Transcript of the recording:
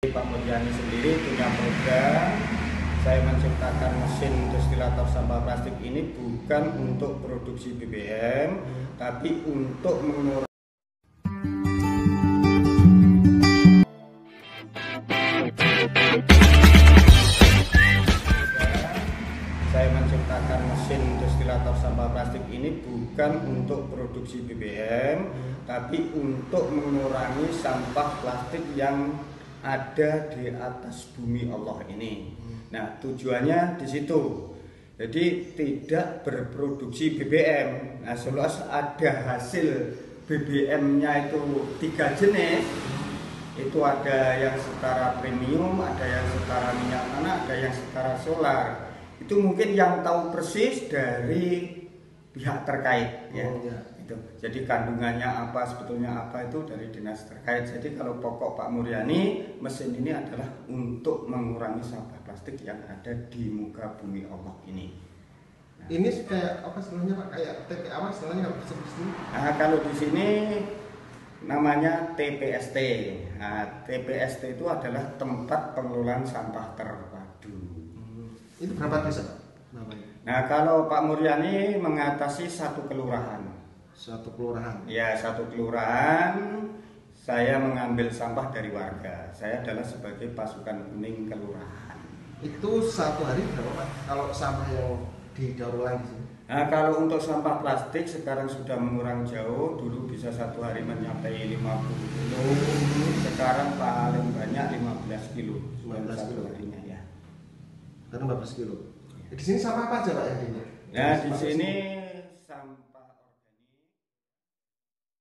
Pak Murjani sendiri punya program. Saya menciptakan mesin destilator sampah plastik ini bukan untuk produksi BBM, tapi untuk mengurangi. Saya menciptakan mesin destilator sampah plastik ini bukan untuk produksi BBM, tapi untuk mengurangi sampah plastik yang ada di atas bumi Allah ini. Nah, tujuannya di situ. Jadi tidak berproduksi BBM. Nah, seluas ada hasil BBM-nya itu 3 jenis. Itu ada yang setara premium, ada yang setara minyak tanah, ada yang setara solar. Itu mungkin yang tahu persis dari pihak terkait, ya. Itu. Jadi kandungannya apa, sebetulnya apa itu dari dinas terkait. Jadi kalau pokok Pak Murjani, mesin ini adalah untuk mengurangi sampah plastik yang ada di muka bumi Allah ini. Nah, ini kayak apa istilahnya Pak? Kayak TP apa istilahnya kalau disebut? Nah, kalau di sini namanya TPST. Nah, TPST itu adalah tempat pengelolaan sampah terpadu. Itu berapa desa Pak? Nah, kalau Pak Murjani mengatasi satu kelurahan. Satu kelurahan. Ya, satu kelurahan. Saya mengambil sampah dari warga. Saya adalah sebagai pasukan kuning kelurahan. Itu satu hari berapa Pak? Kalau sampah yang didaur ulang di sini? Nah, kalau untuk sampah plastik sekarang sudah mengurang jauh. Dulu bisa satu hari mencapai 50 kilo. Sekarang paling banyak 15 kilo. 15 kilo harinya, ya. Karena 15 kilo. Di sini sampah apa aja Pak yang ini? Nah, di sini